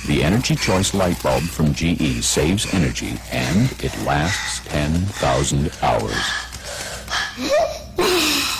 The Energy Choice light bulb from GE saves energy, and it lasts 10,000 hours.